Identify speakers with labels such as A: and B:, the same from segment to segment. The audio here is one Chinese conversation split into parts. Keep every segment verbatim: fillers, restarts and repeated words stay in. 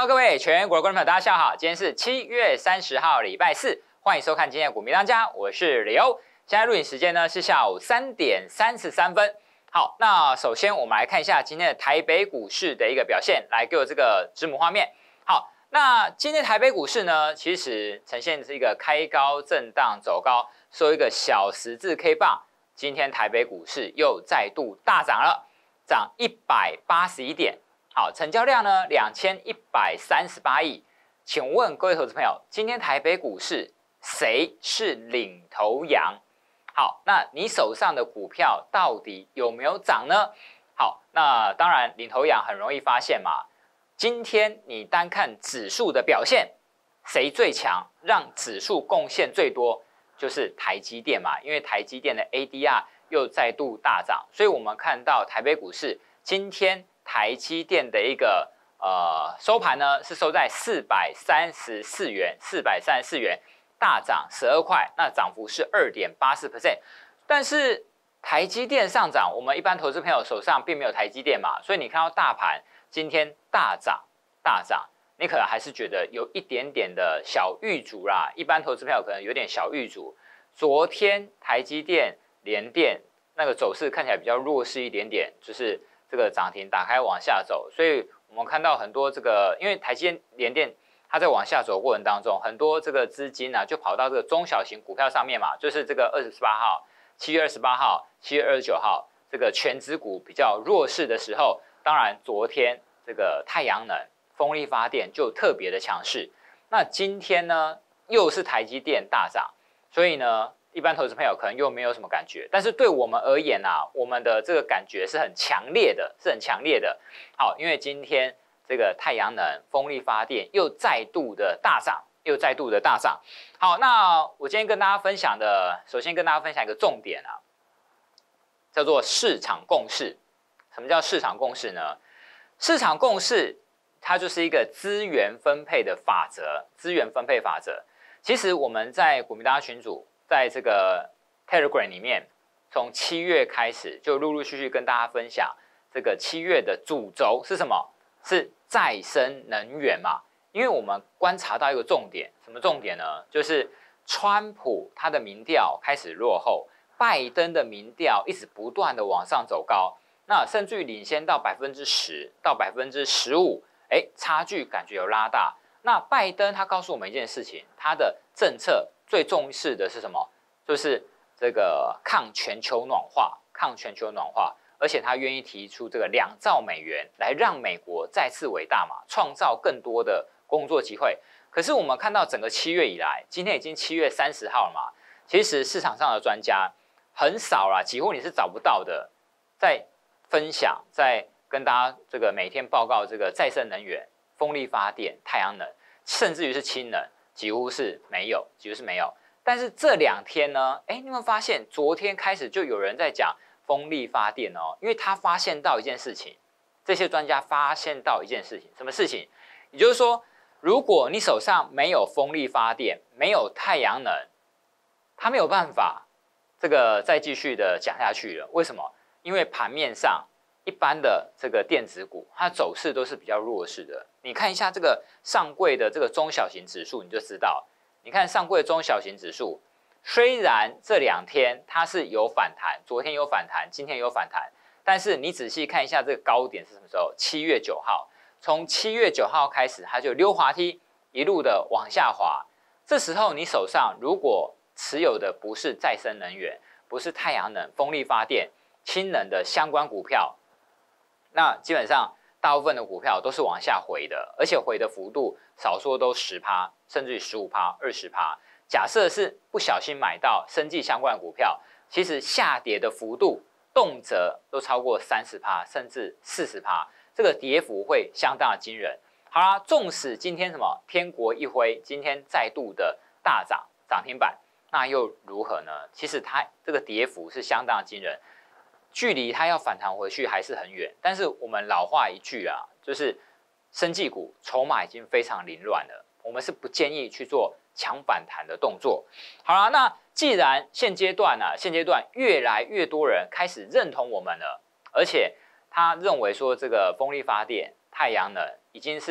A: Hello， 各位全国的观众朋友，大家下午好，今天是七月三十号，礼拜四，欢迎收看今天的股民当家，我是李欧。现在录影时间呢是下午三点三十三分。好，那首先我们来看一下今天的台北股市的一个表现，来给我这个子母画面。好，那今天台北股市呢，其实呈现是一个开高震荡走高，收一个小十字 K 棒。今天台北股市又再度大涨了，涨一百八十一点。好，成交量呢两千一百三十八亿。请问各位投资朋友，今天台北股市谁是领头羊？好，那你手上的股票到底有没有涨呢？好，那当然领头羊很容易发现嘛。今天你单看指数的表现，谁最强，让指数贡献最多，就是台积电嘛。因为台积电的 A D R 又再度大涨，所以我们看到台北股市今天台积电的一个呃收盘呢是收在四百三十四元，四百三十四元。大涨十二块，那涨幅是 百分之二点八四。但是台积电上涨，我们一般投资朋友手上并没有台积电嘛，所以你看到大盘今天大涨大涨，你可能还是觉得有一点点的小遇阻啦。一般投资朋友可能有点小遇阻。昨天台积电、联电那个走势看起来比较弱势一点点，就是这个涨停打开往下走，所以我们看到很多这个，因为台积电、联电它在往下走的过程当中，很多这个资金啊就跑到这个中小型股票上面嘛，就是这个二十八号、七月二十八号、七月二十九号这个全指股比较弱势的时候，当然昨天这个太阳能、风力发电就特别的强势。那今天呢又是台积电大涨，所以呢一般投资朋友可能又没有什么感觉，但是对我们而言啊，我们的这个感觉是很强烈的，是很强烈的。好，因为今天这个太阳能、风力发电又再度的大涨，又再度的大涨。好，那我今天跟大家分享的，首先跟大家分享一个重点啊，叫做市场共识。什么叫市场共识呢？市场共识它就是一个资源分配的法则，资源分配法则。其实我们在股民大家群组，在这个 Telegram 里面，从七月开始就陆陆续续跟大家分享这个七月的主轴是什么？是再生能源嘛？因为我们观察到一个重点，什么重点呢？就是川普他的民调开始落后，拜登的民调一直不断的往上走高，那甚至于领先到百分之十到百分之十五，哎，差距感觉有拉大。那拜登他告诉我们一件事情，他的政策最重视的是什么？就是这个抗全球暖化，抗全球暖化。而且他愿意提出这个两兆美元来让美国再次伟大嘛，创造更多的工作机会。可是我们看到整个七月以来，今天已经七月三十号了嘛，其实市场上的专家很少啦，几乎你是找不到的，在分享，在跟大家这个每天报告这个再生能源、风力发电、太阳能，甚至于是氢能，几乎是没有，几乎是没有。但是这两天呢，哎，你有没有发现，昨天开始就有人在讲风力发电哦，因为他发现到一件事情，这些专家发现到一件事情，什么事情？也就是说，如果你手上没有风力发电，没有太阳能，它没有办法这个再继续的讲下去了。为什么？因为盘面上一般的这个电子股，它走势都是比较弱势的。你看一下这个上柜的这个中小型指数，你就知道。你看上柜的中小型指数。虽然这两天它是有反弹，昨天有反弹，今天有反弹，但是你仔细看一下这个高点是什么时候？七月九号，从七月九号开始，它就溜滑梯，一路的往下滑。这时候你手上如果持有的不是再生能源，不是太阳能、风力发电、氢能的相关股票，那基本上大部分的股票都是往下回的，而且回的幅度少说都 百分之十， 甚至于 百分之十五、百分之二十。假设是不小心买到生技相关的股票，其实下跌的幅度动辄都超过 百分之三十， 甚至 百分之四十， 这个跌幅会相当的惊人。好啦，纵使今天什么天国一挥，今天再度的大涨涨停板，那又如何呢？其实它这个跌幅是相当的惊人，距离它要反弹回去还是很远。但是我们老话一句啊，就是生技股筹码已经非常凌乱了，我们是不建议去做强反弹的动作。好啦，那既然现阶段啊，现阶段越来越多人开始认同我们了，而且他认为说这个风力发电、太阳能已经是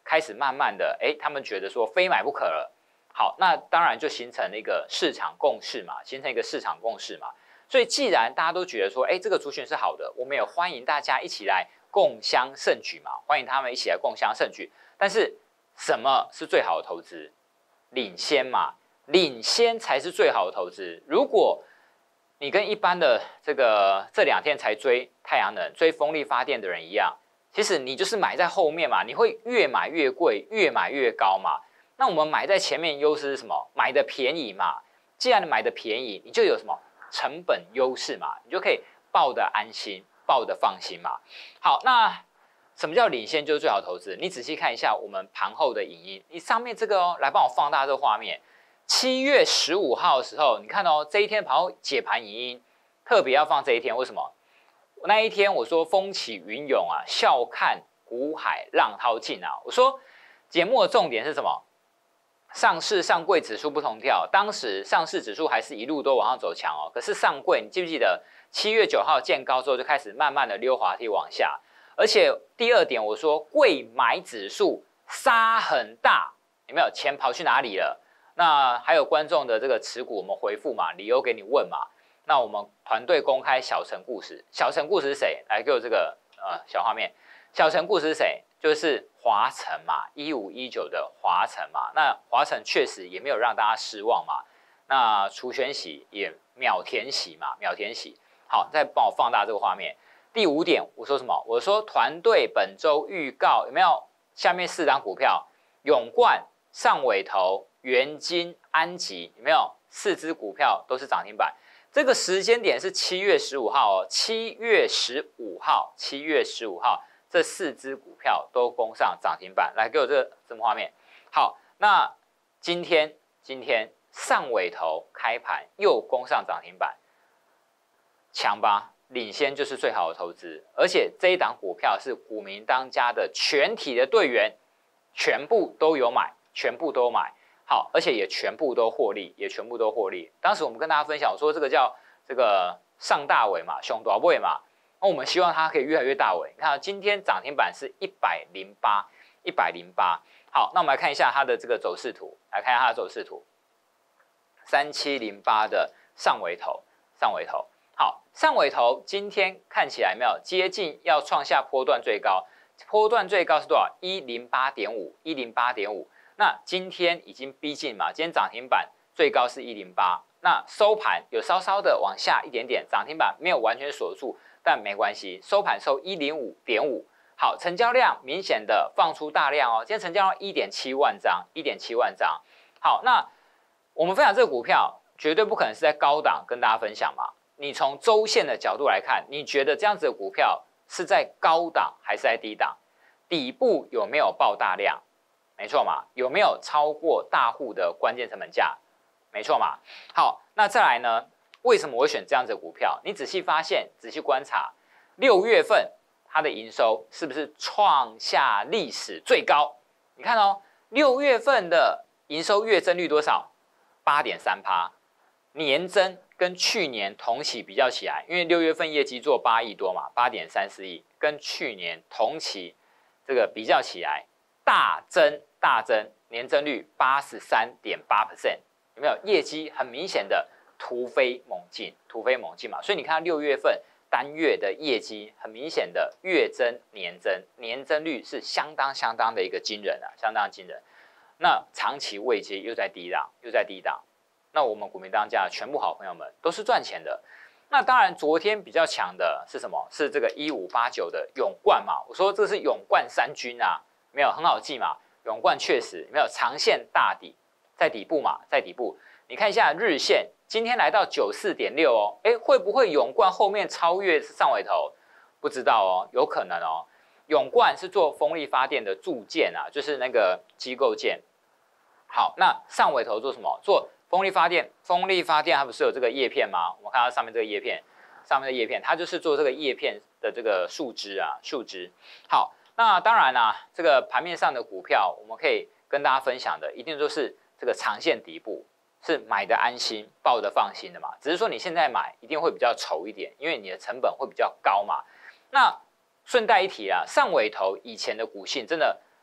A: 开始慢慢的，哎，他们觉得说非买不可了。好，那当然就形成了一个市场共识嘛，形成一个市场共识嘛。所以既然大家都觉得说，哎，这个族群是好的，我们也欢迎大家一起来共襄盛举嘛，欢迎他们一起来共襄盛举。但是什么是最好的投资？领先嘛，领先才是最好的投资。如果你跟一般的这个这两天才追太阳能、追风力发电的人一样，其实你就是买在后面嘛，你会越买越贵，越买越高嘛。那我们买在前面，优势是什么？买的便宜嘛。既然你买的便宜，你就有什么成本优势嘛，你就可以抱得安心，抱得放心嘛。好，那什么叫领先就是最好投资？你仔细看一下我们盘后的影音，你上面这个哦，来帮我放大这个画面。七月十五号的时候，你看哦，这一天盘后解盘影音特别要放这一天，为什么？那一天我说风起云涌啊，笑看股海浪淘尽啊。我说节目的重点是什么？上市上柜指数不同调，当时上市指数还是一路都往上走强哦。可是上柜，你记不记得七月九号见高之后就开始慢慢的溜滑梯往下？而且第二点，我说柜买指数杀很大，有没有？钱跑去哪里了？那还有观众的这个持股，我们回复嘛，理由给你问嘛。那我们团队公开小陈故事，小陈故事是谁？来给我这个呃小画面。小陈故事是谁？就是华城嘛，一五一九的华城嘛。那华城确实也没有让大家失望嘛。那除权息也秒填息嘛，秒填息。好，再帮我放大这个画面。第五点，我说什么？我说团队本周预告有没有？下面四档股票，永冠、上尾投、元金、安吉，有没有？四只股票都是涨停板。这个时间点是七月十五号哦，七月十五号，七月十五号，这四只股票都攻上涨停板。来，给我这个什么画面？好，那今天今天上尾投开盘又攻上涨停板，强吧？领先就是最好的投资，而且这一档股票是股民当家的全体的队员，全部都有买，全部都买。好，而且也全部都获利，也全部都获利。当时我们跟大家分享，我说这个叫这个上大尾嘛，熊大尾嘛。那我们希望它可以越来越大尾。你看，今天涨停板是一百零八，一百零八。好，那我们来看一下它的这个走势图，来看一下它的走势图。三七零八的上尾头，上尾头。好，上尾头今天看起来没有接近要创下波段最高，波段最高是多少？一零八点五，一零八点五。那今天已经逼近嘛，今天涨停板最高是一零八，那收盘有稍稍的往下一点点，涨停板没有完全锁住，但没关系，收盘收一零五点五。好，成交量明显的放出大量哦，今天成交量 一点七万张 ,一点七万张。好，那我们分享这个股票绝对不可能是在高档跟大家分享嘛，你从周线的角度来看，你觉得这样子的股票是在高档还是在低档？底部有没有爆大量？没错嘛，有没有超过大户的关键成本价？没错嘛。好，那再来呢？为什么我会选这样子的股票？你仔细发现，仔细观察，六月份它的营收是不是创下历史最高？你看哦，六月份的营收月增率多少？八点三趴，年增跟去年同期比较起来，因为六月份业绩做八亿多嘛，八点三四亿，跟去年同期这个比较起来，大增。大增，年增率 八十三点八 percent， 有没有？业绩很明显的突飞猛进，突飞猛进嘛。所以你看六月份单月的业绩很明显的月增、年增，年增率是相当相当的一个惊人啊，相当惊人。那长期位阶又在低档，又在低档。那我们股民当家的全部好朋友们都是赚钱的。那当然，昨天比较强的是什么？是这个一五八九的永冠嘛。我说这是永冠三军啊，没有很好记嘛。永冠确实没有长线大底，在底部嘛，在底部。你看一下日线，今天来到九十四点六哦，哎，会不会永冠后面超越上尾头？不知道哦，有可能哦。永冠是做风力发电的铸件啊，就是那个机构件。好，那上尾头做什么？做风力发电。风力发电它不是有这个叶片吗？我们看到上面这个叶片，上面的叶片，它就是做这个叶片的这个树枝啊，树枝。好。那当然啦、啊，这个盘面上的股票，我们可以跟大家分享的，一定都是这个长线底部，是买的安心、抱的放心的嘛。只是说你现在买一定会比较丑一点，因为你的成本会比较高嘛。那顺带一提啊，上尾头以前的股性真的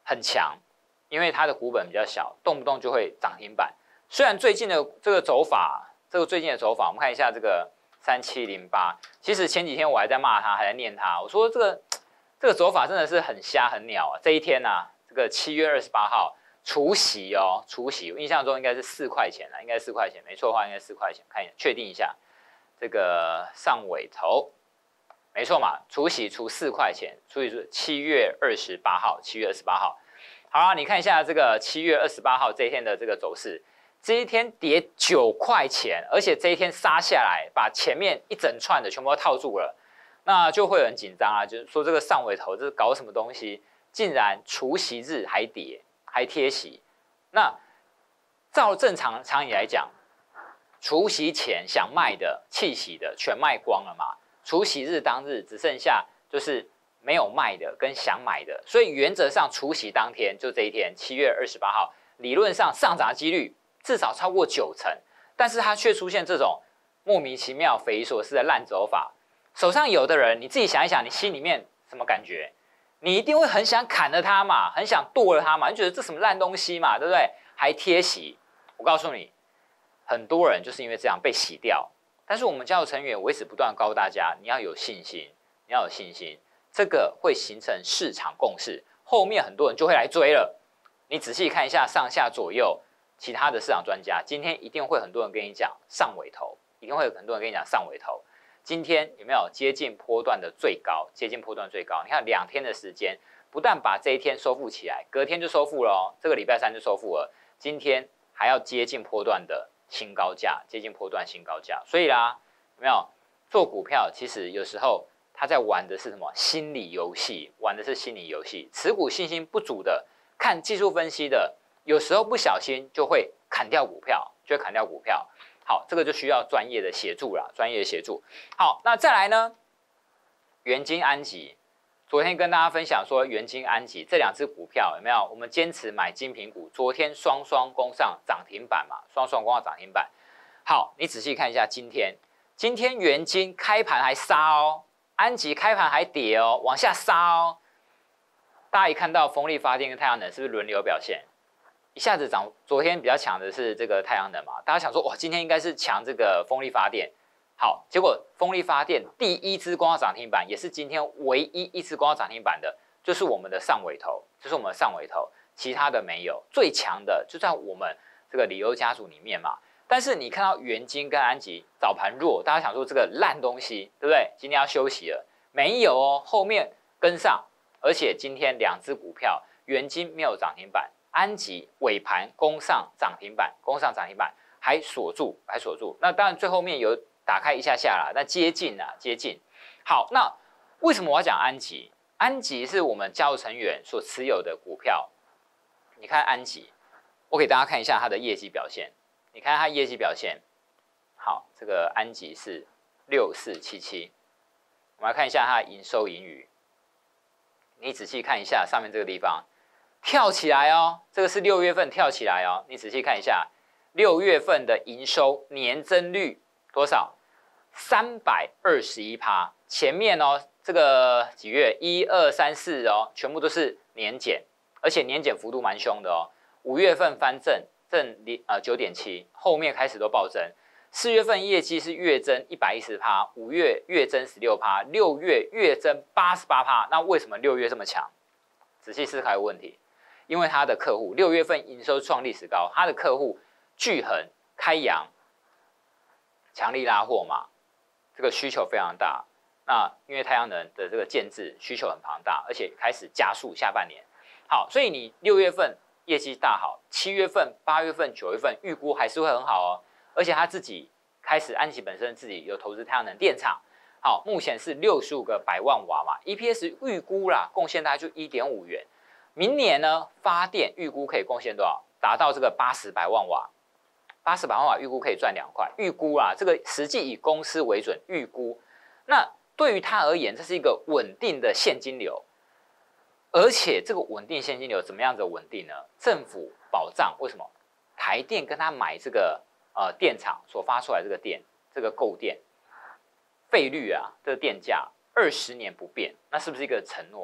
A: 很强，因为它的股本比较小，动不动就会涨停板。虽然最近的这个走法，这个最近的走法，我们看一下这个三七零八，其实前几天我还在骂他，还在念他，我说这个这个走法真的是很瞎很鸟啊！这一天啊，这个七月二十八号除息哦，除息，印象中应该是四块钱啦，应该四块钱，没错的话应该四块钱，看一下确定一下，这个上尾头。没错嘛，除息除四块钱，所以说七月二十八号，七月二十八号，好啊，你看一下这个七月二十八号这一天的这个走势，这一天跌九块钱，而且这一天杀下来，把前面一整串的全部都套住了，那就会很紧张啊，就是说这个上尾头这是搞什么东西，竟然除息日还跌，还贴息，那照正常常理来讲，除息前想卖的、弃息的全卖光了嘛。除息日当日只剩下就是没有卖的跟想买的，所以原则上除息当天就这一天，七月二十八号，理论上上涨几率至少超过九成，但是它却出现这种莫名其妙、匪夷所思的烂走法。手上有的人，你自己想一想，你心里面什么感觉？你一定会很想砍了它嘛，很想剁了它嘛，你觉得这什么烂东西嘛，对不对？还贴息，我告诉你，很多人就是因为这样被洗掉。但是我们家族成员，我一直不断告诉大家，你要有信心，你要有信心，这个会形成市场共识，后面很多人就会来追了。你仔细看一下上下左右其他的市场专家，今天一定会很多人跟你讲上尾头，一定会有很多人跟你讲上尾头。今天有没有接近波段的最高？接近波段最高，你看两天的时间，不但把这一天收复起来，隔天就收复了哦，这个礼拜三就收复了，今天还要接近波段的新高价，接近波段新高价，所以啦，有没有做股票？其实有时候他在玩的是什么心理游戏？玩的是心理游戏。持股信心不足的，看技术分析的，有时候不小心就会砍掉股票，就会砍掉股票。好，这个就需要专业的协助啦，专业的协助。好，那再来呢？元晶、安集，昨天跟大家分享说，元晶、安集这两只股票有没有？我们坚持买精品股，昨天双双攻上涨停板嘛，双双攻上涨停板。好，你仔细看一下今天，今天元晶开盘还杀哦，安集开盘还跌哦，往下杀哦。大家一看到风力发电跟太阳能是不是轮流表现？一下子涨，昨天比较强的是这个太阳能嘛，大家想说哇，今天应该是强这个风力发电。好，结果风力发电第一支攻到涨停板，也是今天唯一一支攻到涨停板的，就是我们的上尾头，就是我们的上尾头，其他的没有。最强的就在我们这个理由家族里面嘛。但是你看到元晶跟安集早盘弱，大家想说这个烂东西，对不对？今天要休息了，没有哦，后面跟上，而且今天两只股票，元晶没有涨停板。安集尾盘攻上涨停板，攻上涨停板还锁住，还锁住。那当然最后面有打开一下下啦，那接近啊，接近。好，那为什么我要讲安集？安集是我们家族成员所持有的股票。你看安集，我给大家看一下它的业绩表现。你看它业绩表现，好，这个安集是六四七七。我们来看一下它的营收盈余。你仔细看一下上面这个地方。跳起来哦，这个是六月份跳起来哦，你仔细看一下，六月份的营收年增率多少？三百二十一趴。前面哦，这个几月？一二三四哦，全部都是年减，而且年减幅度蛮凶的哦。五月份翻正，正呃九点七，后面开始都暴增。四月份业绩是月增一百一十趴，五月月增十六趴，六月月增八十八趴。那为什么六月这么强？仔细思考一个问题。因为他的客户六月份营收创历史高，他的客户聚恒、开阳强力拉货嘛，这个需求非常大。那因为太阳能的这个建制需求很庞大，而且开始加速下半年。好，所以你六月份业绩大好，七月份、八月份、九月份预估还是会很好哦。而且他自己开始，安集本身自己有投资太阳能电厂。好，目前是六十五个百万瓦嘛 ，E P S 预估啦，贡献大概就一点五元。明年呢，发电预估可以贡献多少？达到这个八十百万瓦，八十百万瓦预估可以赚两块。预估啊，这个实际以公司为准预估。那对于他而言，这是一个稳定的现金流，而且这个稳定现金流怎么样的稳定呢？政府保障，为什么？台电跟他买这个呃电厂所发出来这个电，这个购电费率啊，这个电价二十年不变，那是不是一个承诺？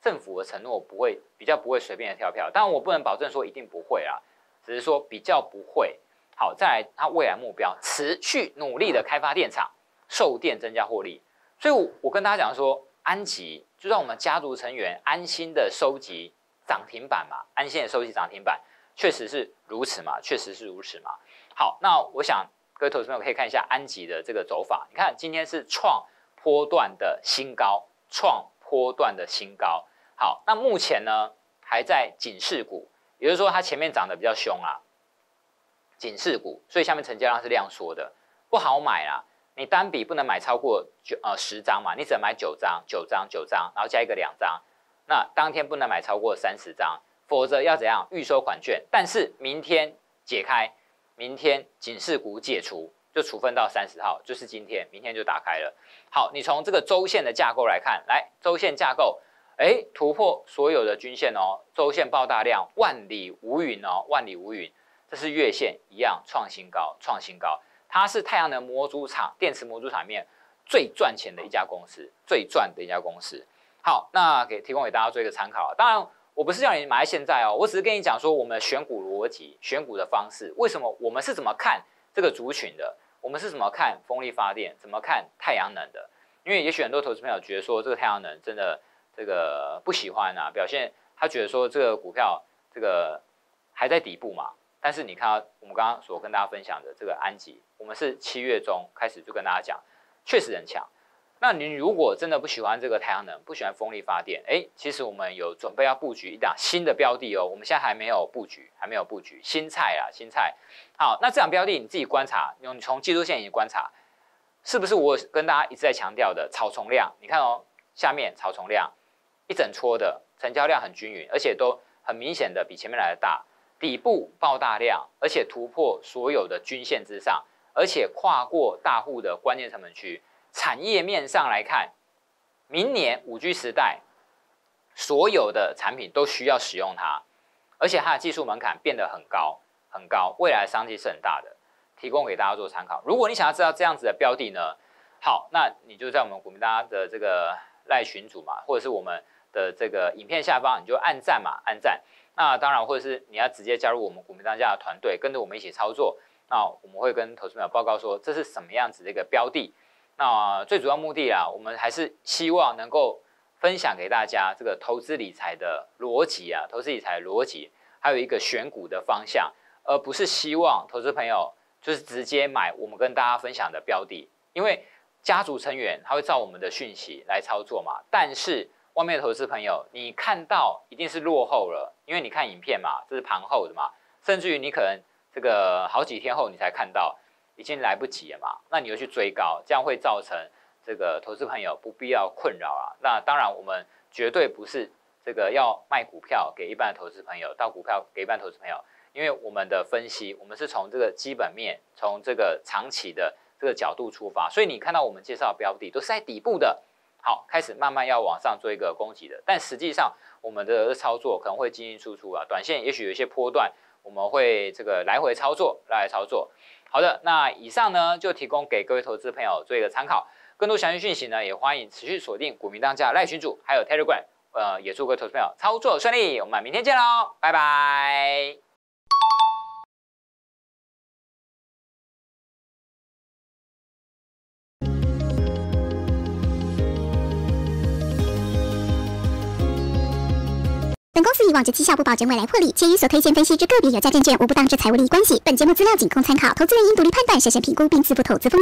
A: 政府的承诺不会比较不会随便的跳票，当然我不能保证说一定不会啦，只是说比较不会。好，再来它未来目标，持续努力的开发电厂，售电增加获利。所以我，我跟大家讲说，安集就让我们家族成员安心的收集涨停板嘛，安心的收集涨停板，确实是如此嘛，确实是如此嘛。好，那我想各位投资朋友可以看一下安集的这个走法，你看今天是创波段的新高，创波段的新高。好，那目前呢还在警示股，也就是说它前面涨得比较凶啊，警示股，所以下面成交量是量缩的，不好买啦。你单笔不能买超过九呃十张嘛，你只能买九张，九张，九张，然后加一个两张。那当天不能买超过三十张，否则要怎样预收款券？但是明天解开，明天警示股解除，就处分到三十号，就是今天，明天就打开了。好，你从这个周线的架构来看，来周线架构，哎，突破所有的均线哦，周线爆大量，万里无云哦，万里无云。这是月线一样创新高，创新高。它是太阳能模组厂、电池模组厂里面最赚钱的一家公司，最赚的一家公司。好，那给提供给大家做一个参考。当然，我不是叫你买在现在哦，我只是跟你讲说我们的选股逻辑、选股的方式，为什么我们是怎么看这个族群的，我们是怎么看风力发电，怎么看太阳能的。因为也许很多投资朋友觉得说这个太阳能真的这个不喜欢啊，表现他觉得说这个股票这个还在底部嘛。但是你看到我们刚刚所跟大家分享的这个安集，我们是七月中开始就跟大家讲，确实很强。那你如果真的不喜欢这个太阳能，不喜欢风力发电，哎，其实我们有准备要布局一档新的标的哦，我们现在还没有布局，还没有布局新菜啊，新菜。好，那这档标的你自己观察，你从技术线已经观察，是不是我跟大家一直在强调的草丛量？你看哦，下面草丛量一整撮的成交量很均匀，而且都很明显的比前面来的大。底部爆大量，而且突破所有的均线之上，而且跨过大户的关键成本区。产业面上来看，明年 五 G 时代，所有的产品都需要使用它，而且它的技术门槛变得很高很高，未来的商机是很大的，提供给大家做参考。如果你想要知道这样子的标的呢，好，那你就在我们股民大家的这个赖群组嘛，或者是我们的这个影片下方，你就按赞嘛，按赞。那当然，或者是你要直接加入我们股民当家的团队，跟着我们一起操作。那我们会跟投资朋友报告说，这是什么样子的一个标的。那最主要目的啊，我们还是希望能够分享给大家这个投资理财的逻辑啊，投资理财的逻辑，还有一个选股的方向，而不是希望投资朋友就是直接买我们跟大家分享的标的，因为家族成员他会照我们的讯息来操作嘛，但是外面的投资朋友，你看到一定是落后了，因为你看影片嘛，这是盘后的嘛，甚至于你可能这个好几天后你才看到，已经来不及了嘛，那你又去追高，这样会造成这个投资朋友不必要困扰啊。那当然，我们绝对不是这个要卖股票给一般的投资朋友，到股票给一般投资朋友，因为我们的分析，我们是从这个基本面，从这个长期的这个角度出发，所以你看到我们介绍的标的都是在底部的。好，开始慢慢要往上做一个攻击的，但实际上我们的操作可能会进进出出啊，短线也许有一些波段，我们会这个来回操作，来回操作。好的，那以上呢就提供给各位投资朋友做一个参考，更多详细讯息呢也欢迎持续锁定股民当家赖群组，还有 Telegram， 呃，也祝各位投资朋友操作顺利，我们明天见喽，拜拜。
B: 本公司以往之绩效不保证未来获利，且与所推荐分析之个别有价证券无不当之财务利益关系。本节目资料仅供参考，投资人应独立判断、审慎评估并自负投资风险。